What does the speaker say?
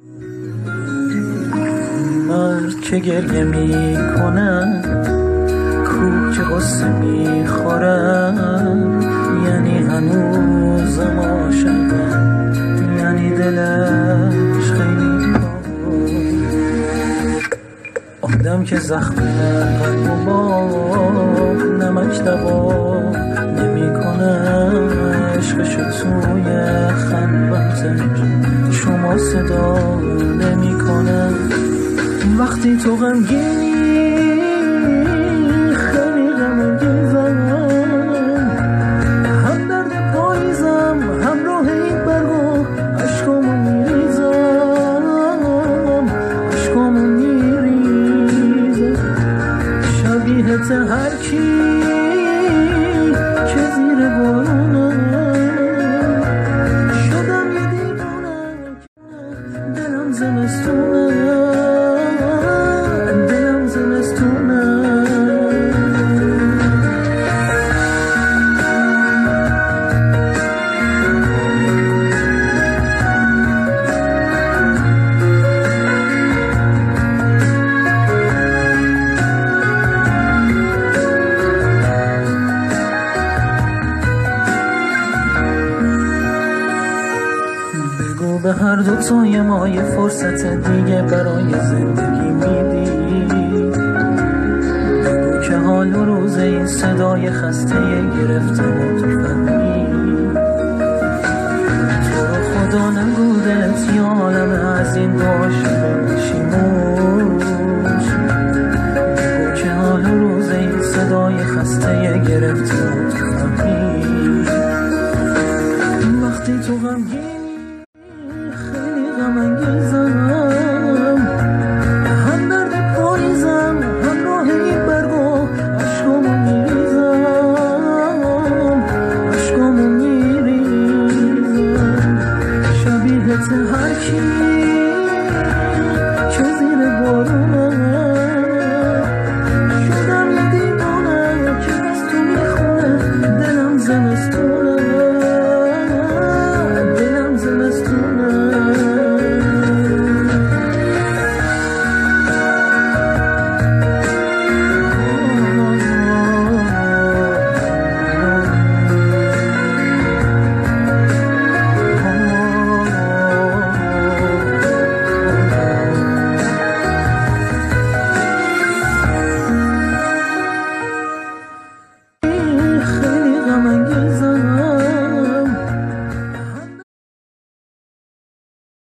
مرد که گریه می کند، کوه که قصه می خورد، یعنی هنوزم عاشقم، یعنی دلش خیلی آدم که زخم قلب و باب نمک دوا نمی کنه، عشقشو توی خلوتش شما صدا نمی کنه. وقتی تو غمگینی خیلی غمگینم، هم درد پاییزم همراه این برگو عشقامو میریزم، عشقامو میریزم، شبیهت هر کی که زیر بارونه شدم یه دیوونه، دلم زمستونه، دلم زمستونه. بگو به هر دو تای ما یه فرصت دیگه برای زندگی میدی، بگو که حال و روز این صدای خسته گرفته و تو فهمی، تو رو خدا نگو دلت یا عالم از این باشه بشیموش، بگو که حال و روز این صدای خسته گرفته و تو فهمی. وقتی تو غمگینی خیلی غم‌انگیزم، هم درد پاییزم همراه این برگو عشقامو میریزم، عشقامو میریزم، شبیهت هر کی